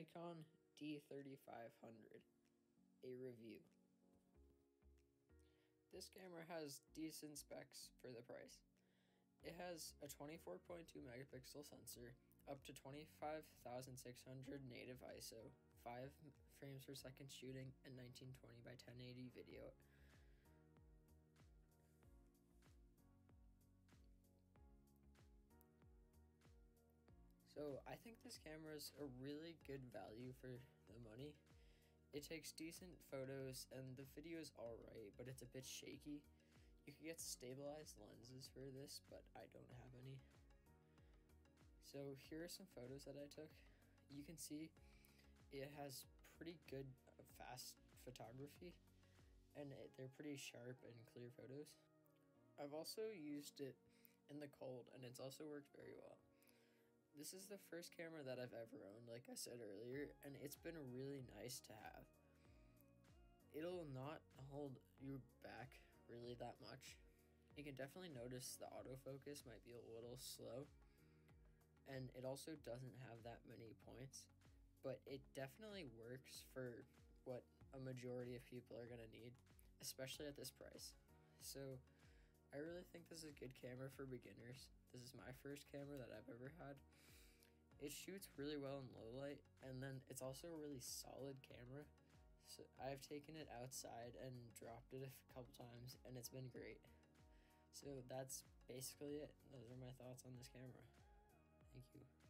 Nikon D3500, a review. This camera has decent specs for the price. It has a 24.2 megapixel sensor, up to 25,600 native ISO, 5 frames per second shooting, and 1920 by 1080 video. So I think this camera is a really good value for the money. It takes decent photos and the video is alright, but it's a bit shaky. You can get stabilized lenses for this, but I don't have any. So here are some photos that I took. You can see it has pretty good fast photography and they're pretty sharp and clear photos. I've also used it in the cold and it's also worked very well. This is the first camera that I've ever owned, like I said earlier, and it's been really nice to have. It'll not hold you back really that much. You can definitely notice the autofocus might be a little slow, and it also doesn't have that many points, but it definitely works for what a majority of people are gonna need, especially at this price. So I really think this is a good camera for beginners. This is my first camera that I've ever had. It shoots really well in low light, and then it's also a really solid camera. So I've taken it outside and dropped it a couple times, and it's been great. So that's basically it. Those are my thoughts on this camera. Thank you.